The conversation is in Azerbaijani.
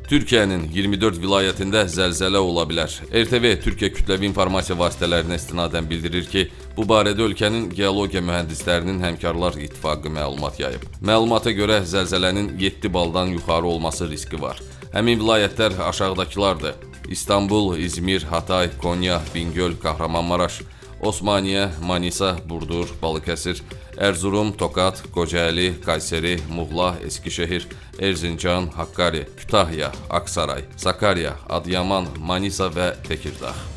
Türkiyənin 24 vilayətində zəlzələ ola bilər. RTV Türkiyə kütləvi informasiya vasitələrinə istinadən bildirir ki, bu barədə ölkənin geologiya mühəndislərinin Həmkarlar İttifaqı məlumat yayıb. Məlumata görə zəlzələnin 7 baldan yuxarı olması riski var. Həmin vilayətlər aşağıdakılardır: İstanbul, İzmir, Hatay, Konya, Bingöl, Kahramanmaraş, Osmaniyə, Manisa, Burdur, Balıkəsir, Erzurum, Tokat, Qocaeli, Kayseri, Muğla, Eskişehir, Erzincan, Hakkari, Kütahya, Aksaray, Sakarya, Adıyaman, Manisa və Tekirdağ.